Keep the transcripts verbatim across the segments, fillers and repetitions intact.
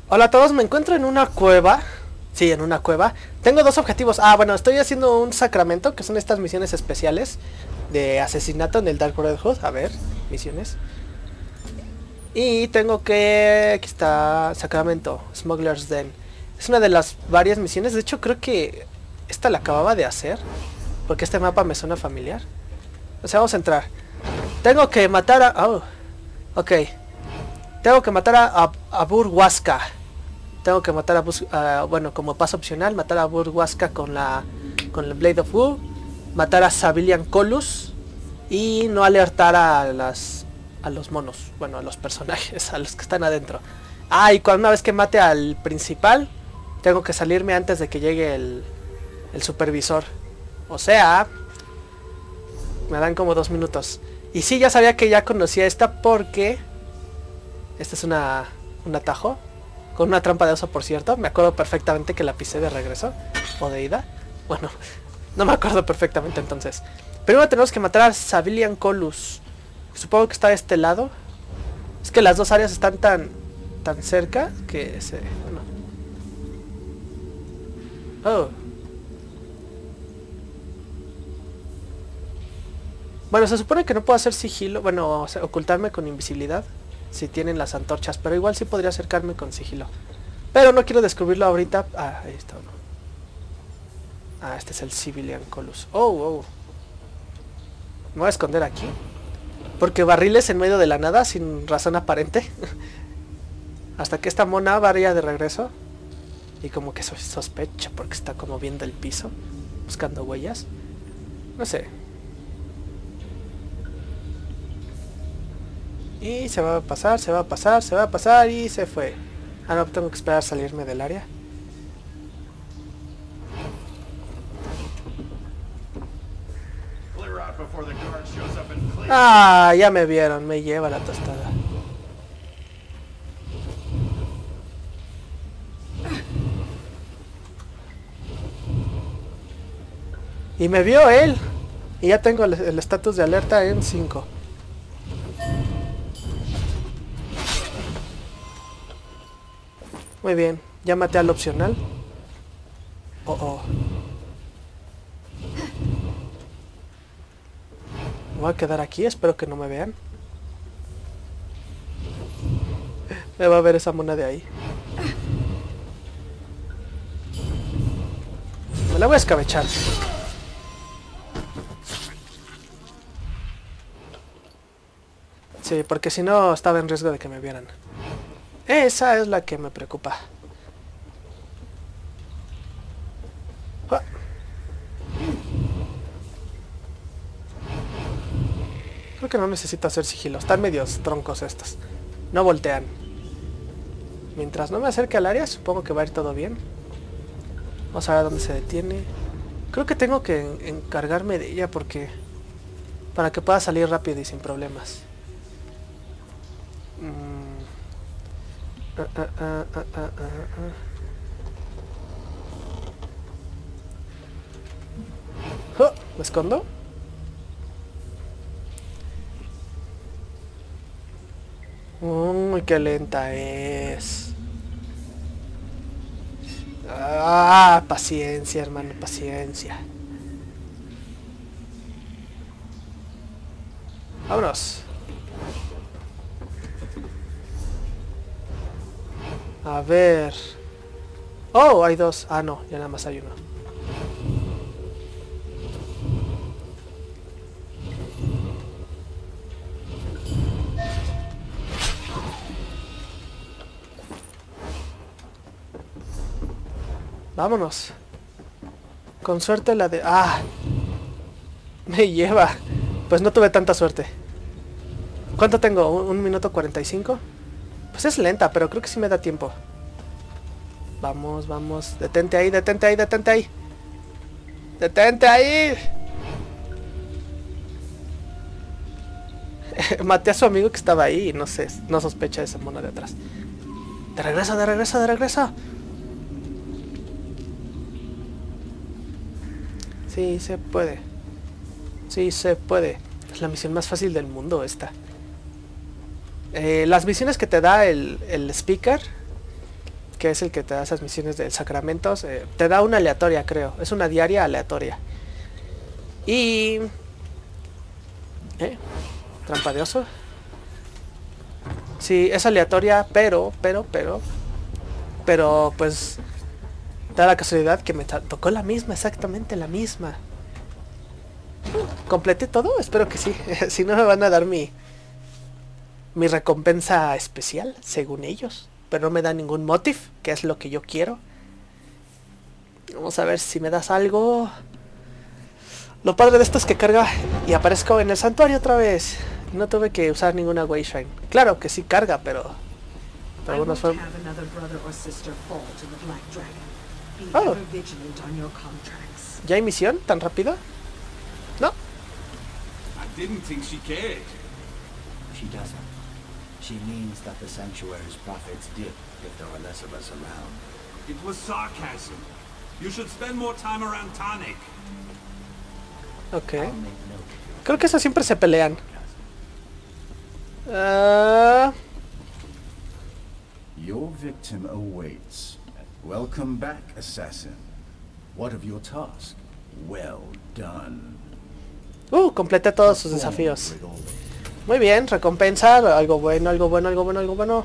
Hola a todos, me encuentro en una cueva. Sí, en una cueva. Tengo dos objetivos. Ah, bueno, estoy haciendo un sacramento, que son estas misiones especiales de asesinato en el Dark Brotherhood. A ver, misiones. Y tengo que... Aquí está, sacramento, Smuggler's Den. Es una de las varias misiones. De hecho, creo que esta la acababa de hacer, porque este mapa me suena familiar. O sea, vamos a entrar. Tengo que matar a... Oh, ok. Tengo que matar a, a, a Burwaska. Tengo que matar a, Bus, a... Bueno, como paso opcional, matar a Burwaska con la... Con el Blade of Wu. Matar a Savilian Colus. Y no alertar a las... A los monos. Bueno, a los personajes, a los que están adentro. Ah, y cuando una vez que mate al principal, tengo que salirme antes de que llegue el... El supervisor. O sea... Me dan como dos minutos. Y sí, ya sabía que ya conocía esta porque... Esta es una... Un atajo. Con una trampa de oso, por cierto. Me acuerdo perfectamente que la pisé de regreso. O de ida. Bueno, no me acuerdo perfectamente entonces. Primero tenemos que matar a Savilian Colus. Supongo que está de este lado. Es que las dos áreas están tan... Tan cerca que se... Bueno. Oh. Bueno, se supone que no puedo hacer sigilo. Bueno, o sea, ocultarme con invisibilidad. Si tienen las antorchas, pero igual sí podría acercarme con sigilo. Pero no quiero descubrirlo ahorita. Ah, ahí está uno. Ah, este es el Savilian Colus. Oh, oh. Me voy a esconder aquí. Porque barriles en medio de la nada, sin razón aparente. Hasta que esta mona vaya de regreso. Y como que sospecha porque está como viendo el piso. Buscando huellas. No sé. Y se va a pasar, se va a pasar, se va a pasar y se fue. Ah, no, tengo que esperar a salirme del área. Ah, ya me vieron, me lleva la tostada. Y me vio él. Y ya tengo el estatus de alerta en cinco. Muy bien, ya maté al opcional. Oh, oh. Me voy a quedar aquí, espero que no me vean. Me va a ver esa mona de ahí. Me la voy a escabechar. Sí, porque si no estaba en riesgo de que me vieran. Esa es la que me preocupa. ¡Ah! Creo que no necesito hacer sigilo. Están medios troncos estos. No voltean. Mientras no me acerque al área, supongo que va a ir todo bien. Vamos a ver dónde se detiene. Creo que tengo que en encargarme de ella porque... Para que pueda salir rápido y sin problemas. Mm. Uh, uh, uh, uh, uh, uh. Oh, ¿me escondo? Uy, qué lenta es. Ah, paciencia, hermano, paciencia. Vámonos. A ver... Oh, hay dos. Ah, no, ya nada más hay uno. Vámonos. Con suerte la de... ¡Ah! Me lleva. Pues no tuve tanta suerte. ¿Cuánto tengo? ¿Un, un minuto cuarenta y cinco? Pues es lenta, pero creo que sí me da tiempo. Vamos, vamos. Detente ahí, detente ahí, detente ahí. ¡Detente ahí! Maté a su amigo que estaba ahí y no sé, no sospecha de esa mona de atrás. De regreso, de regreso, de regreso. Sí, se puede. Sí, se puede. Es la misión más fácil del mundo esta. Eh, las misiones que te da el, el speaker que es el que te da esas misiones de sacramentos, eh, te da una aleatoria, creo. Es una diaria aleatoria. Y... ¿Eh? Trampa de oso. Sí, es aleatoria, pero, pero, pero... Pero, pues... Da la casualidad que me tocó la misma, exactamente la misma. ¿Completé todo? Espero que sí. Si no me van a dar mi... Mi recompensa especial, según ellos. Pero no me da ningún motive, que es lo que yo quiero. Vamos a ver si me das algo. Lo padre de esto es que carga y aparezco en el santuario otra vez. No tuve que usar ninguna Wayshrine. Claro que sí carga, pero... Pero algunos fue... Oh. ¿Ya hay misión? ¿Tan rápido? No. I didn't think she cared. She doesn't. She means that the sanctuary's profits dip if there are less of us around. It was sarcasm. You should spend more time around Tonic. Ok. Creo que esas siempre se pelean. Uh... Your victim awaits. Welcome back, assassin. What of your task? Well done. Uh, completé todos sus desafíos. Muy bien, recompensa, algo bueno, algo bueno, algo bueno, algo bueno.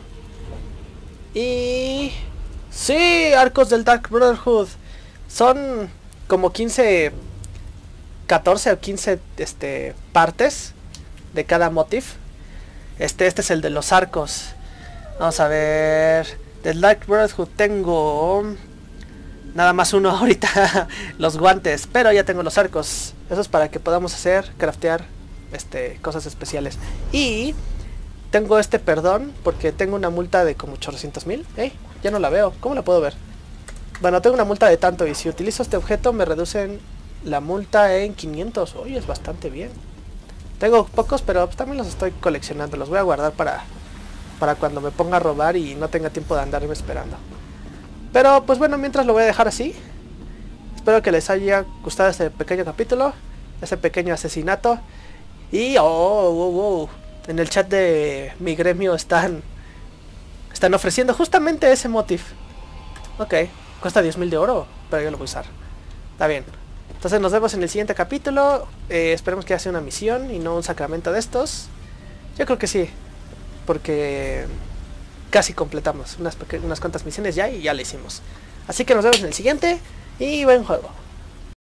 Y... sí, arcos del Dark Brotherhood. Son como quince, catorce o quince este, partes de cada motif. Este, este es el de los arcos. Vamos a ver. Del Dark Brotherhood tengo... nada más uno ahorita. Los guantes, pero ya tengo los arcos. Eso es para que podamos hacer, craftear este, cosas especiales. Y tengo este perdón porque tengo una multa de como ochocientos mil. ¿Eh? Ya no la veo. ¿Cómo la puedo ver? Bueno, tengo una multa de tanto y si utilizo este objeto me reducen la multa en quinientos. Oye, es bastante bien. Tengo pocos, pero también los estoy coleccionando. Los voy a guardar para, para cuando me ponga a robar y no tenga tiempo de andarme esperando. Pero pues bueno, mientras lo voy a dejar así. Espero que les haya gustado este pequeño capítulo, este pequeño asesinato. Y oh, oh, oh, en el chat de mi gremio están están ofreciendo justamente ese motif. Ok, cuesta diez mil de oro, pero yo lo voy a usar. Está bien. Entonces nos vemos en el siguiente capítulo. eh, Esperemos que sea una misión y no un sacramento de estos. Yo creo que sí, porque casi completamos unas, unas cuantas misiones ya y ya lo hicimos. Así que nos vemos en el siguiente y buen juego.